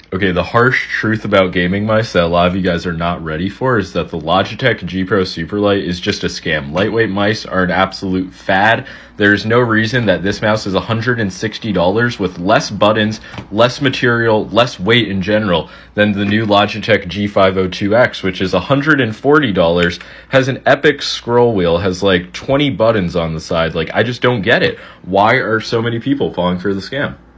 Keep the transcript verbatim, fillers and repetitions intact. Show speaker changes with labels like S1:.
S1: Okay, the harsh truth about gaming mice that a lot of you guys are not ready for is that the Logitech G Pro Superlight is just a scam. Lightweight mice are an absolute fad. There's no reason that this mouse is one hundred sixty dollars with less buttons, less material, less weight in general than the new Logitech G five oh two X, which is one hundred forty dollars, has an epic scroll wheel, has like twenty buttons on the side. Like, I just don't get it. Why are so many people falling for the scam?